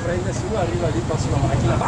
prende, se uno arriva lì passa una macchina.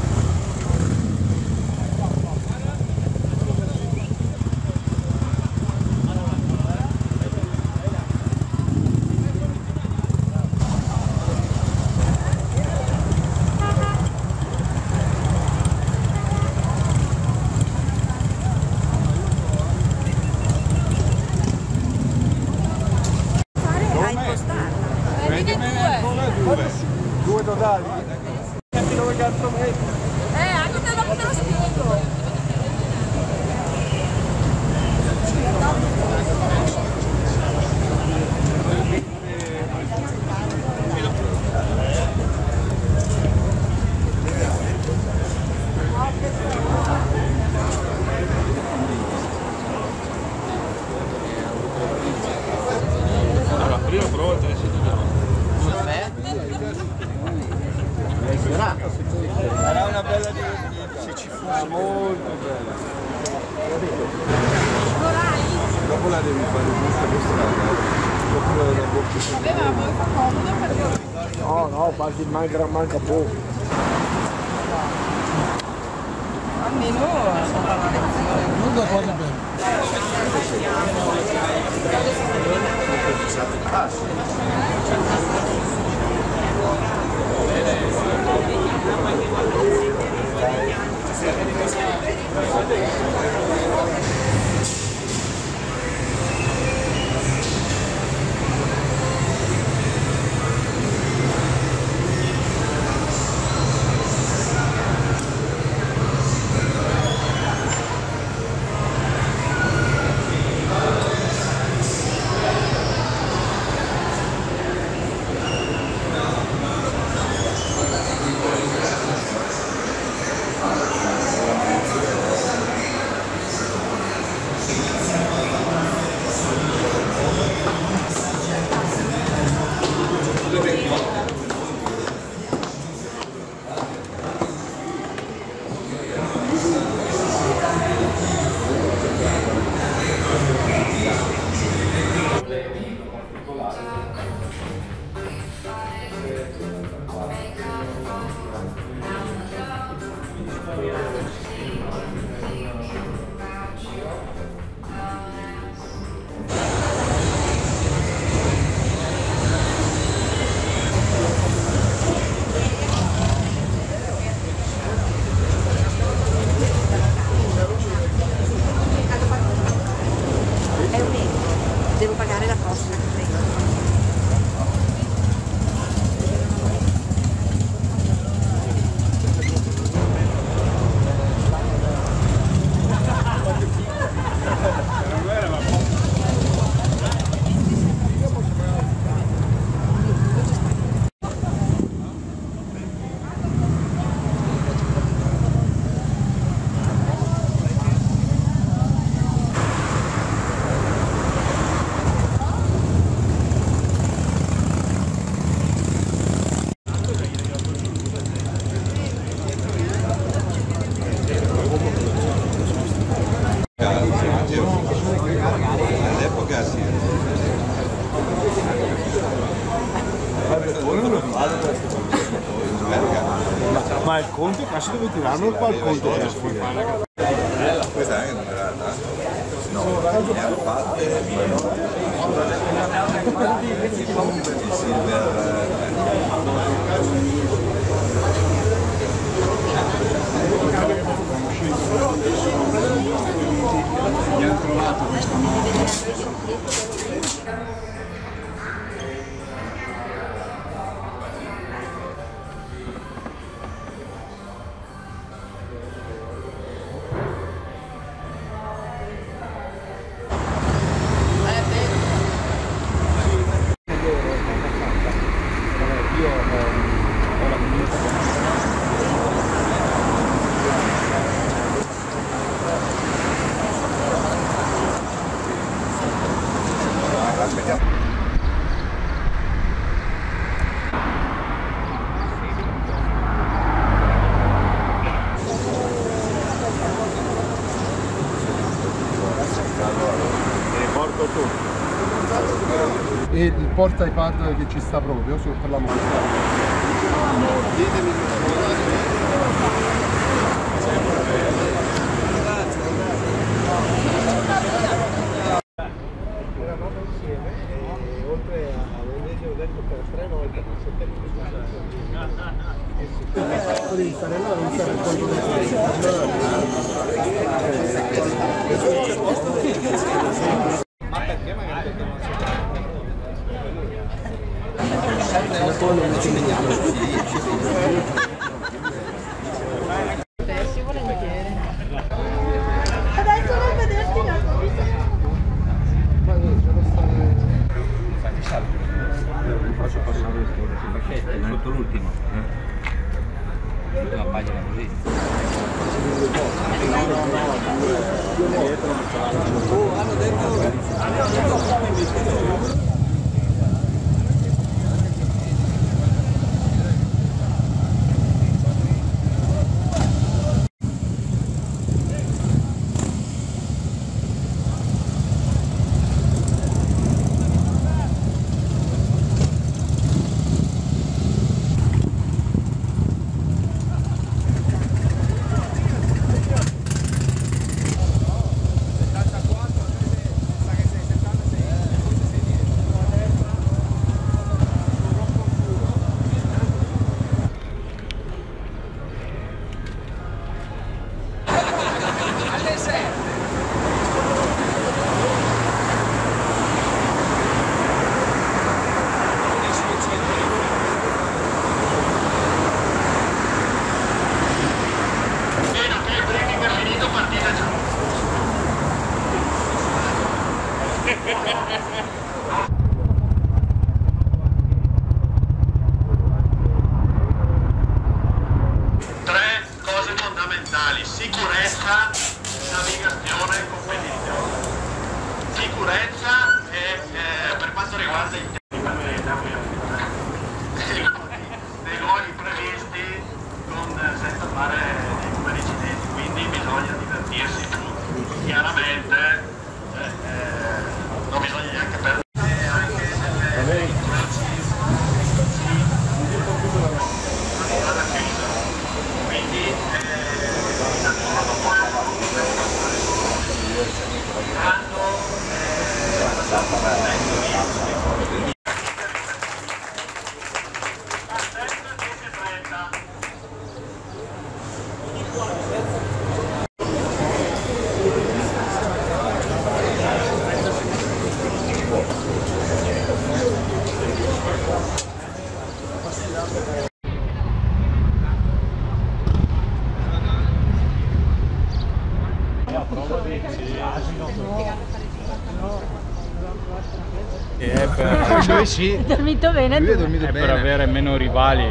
Due totali? Dove cazzo metti? Anche te lo spiego. Allora, prima prova il 3 Sarà una bella divertita, se ci fosse molto bella. Dopo la devi fare giusta per strada, dopo la bocca. Vabbè, ma poi fa comodo perché... No, quasi manca poco. Almeno sopra la lezione. Non da fare bene. Devo pagare la prossima che prendo. All'epoca sì. Ma il conto quasi dove tirarlo qua il conto della sfida. Questa è anche numerata? No, ne hanno fatte, Mi hanno trovato questa e il porta iPad che ci sta proprio per la moto. Eravamo insieme e oltre a venerdì ho detto per 3 volte ma 7 ma perché magari non ci vediamo Sì, volentieri. Adesso non vederti la faccio passare le fascette sotto l'ultimo l'ultima pagina così hanno detto sicurezza, navigazione e competizione. Sicurezza per quanto riguarda i dei luoghi previsti senza fare dei numeri incidenti, quindi bisogna divertirsi tutti. Chiaramente non bisogna neanche perdere Lui sì, Hai dormito bene? lui ha dormito È bene. per avere meno rivali.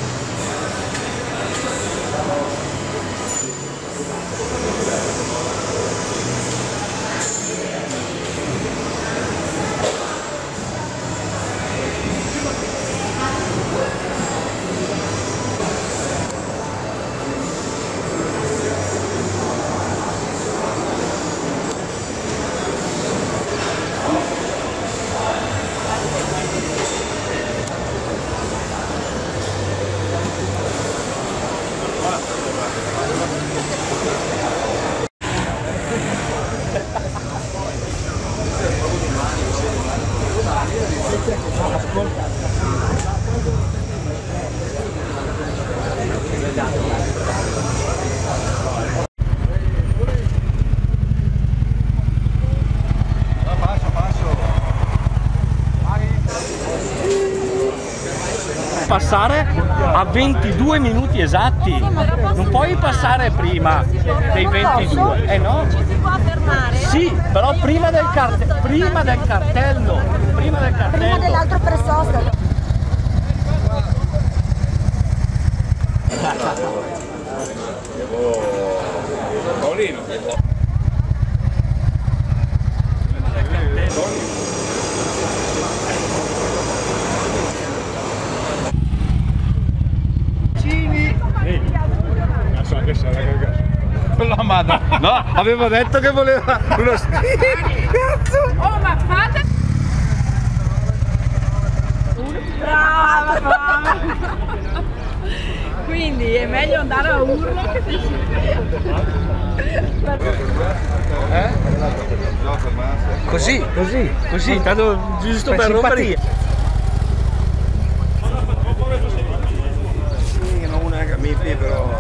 Passare a 22 minuti esatti, non puoi passare prima dei 22, eh no? Ci si può fermare? Sì, però prima del cartello, prima Dell'altro presosto. Paolino. La madre. No, avevo detto che voleva uno cazzo! Oh, ma fate! Brava! quindi è meglio andare a urlo che Così, tanto giusto per rompere. Non una campi però.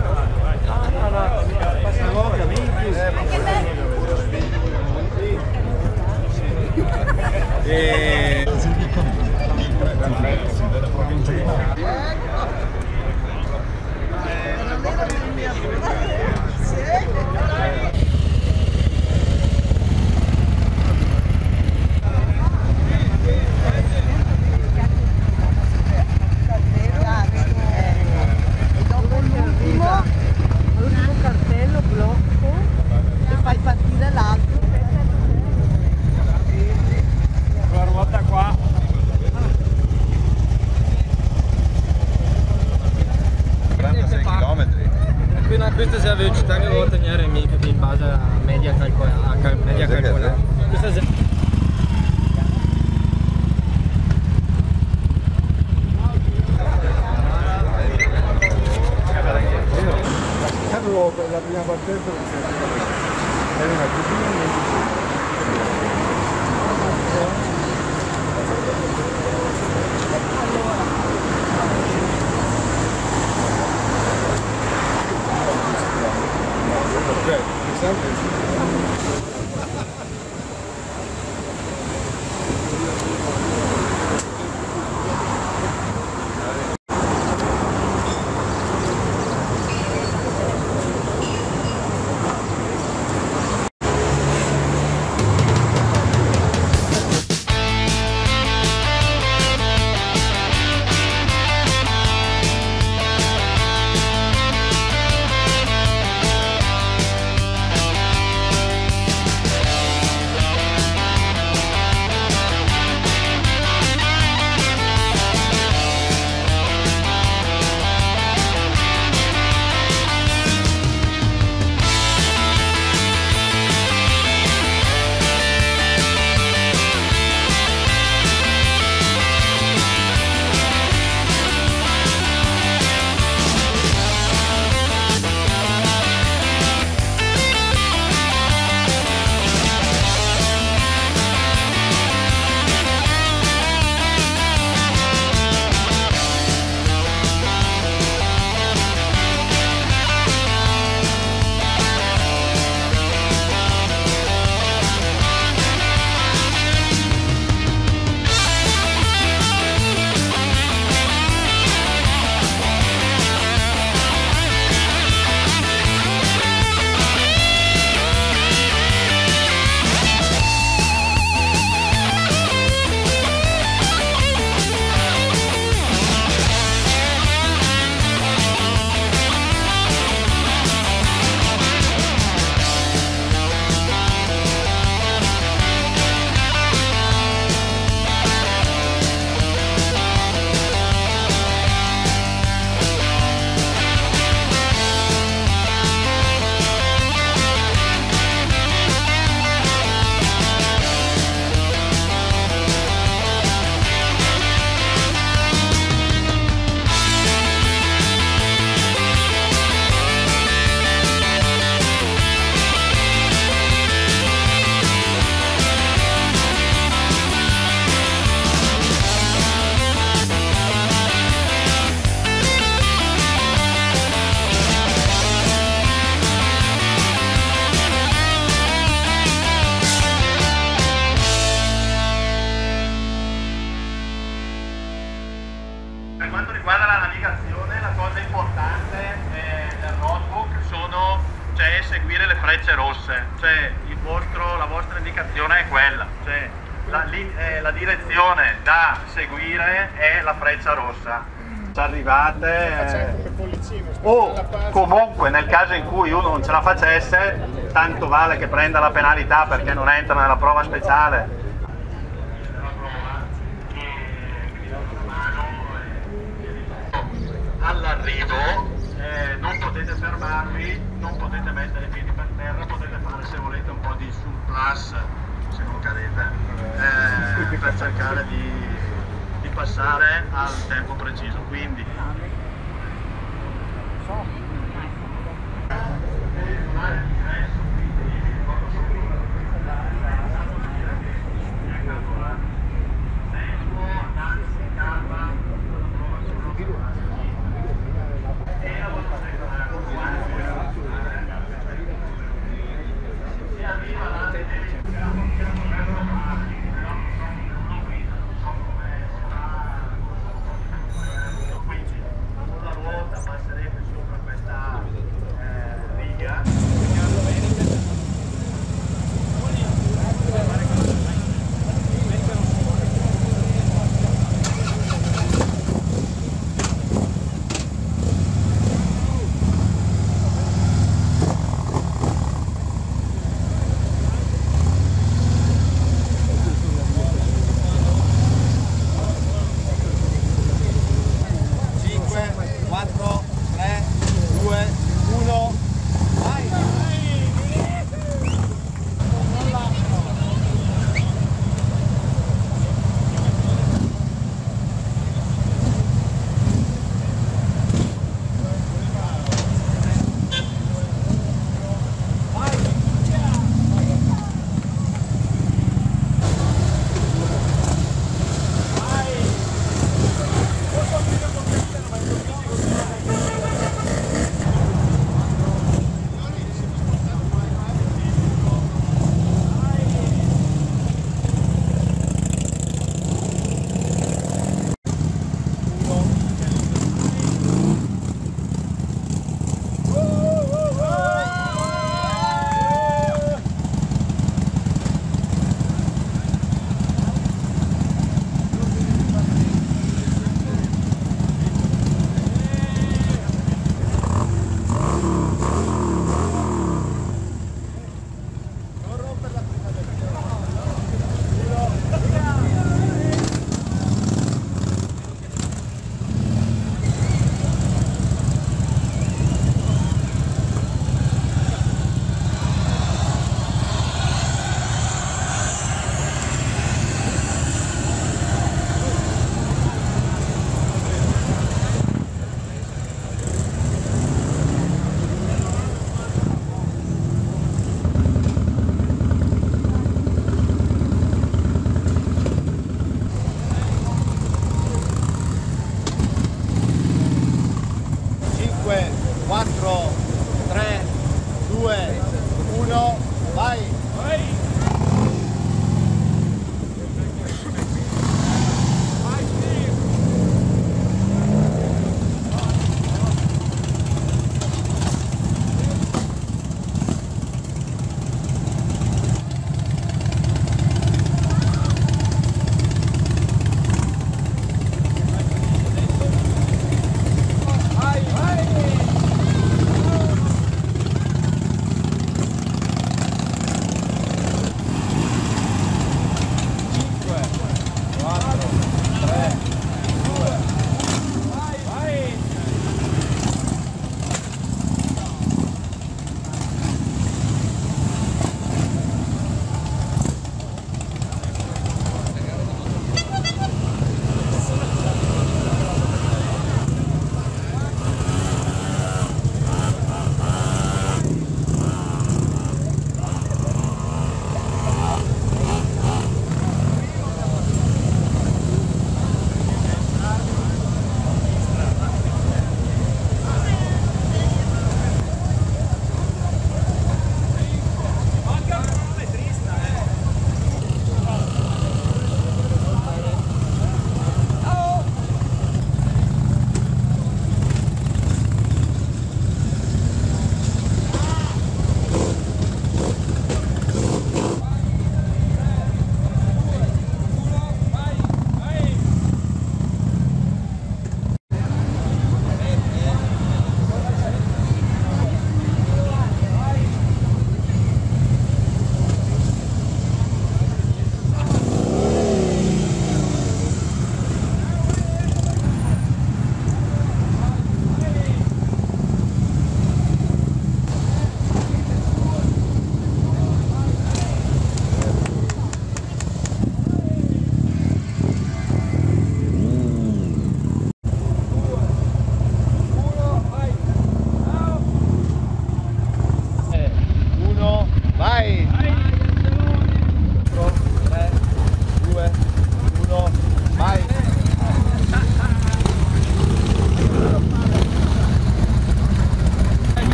L'ultimo cartello, blocco, e fai partire l'altro. La ruota qua. 46 km. Appena questa è la velocità che devo ottenere in base alla media calcolata. Questa è... La prima partenza è una Per quanto riguarda la navigazione, la cosa importante del roadbook è seguire le frecce rosse, cioè la vostra indicazione è quella, cioè la direzione da seguire è la freccia rossa. Arrivate o comunque nel caso in cui uno non ce la facesse, tanto vale che prenda la penalità perché non entra nella prova speciale. All'arrivo non potete fermarvi, non potete mettere i piedi per terra, potete fare se volete un po' di surplus se non cadete per cercare di passare al tempo preciso. Quindi so.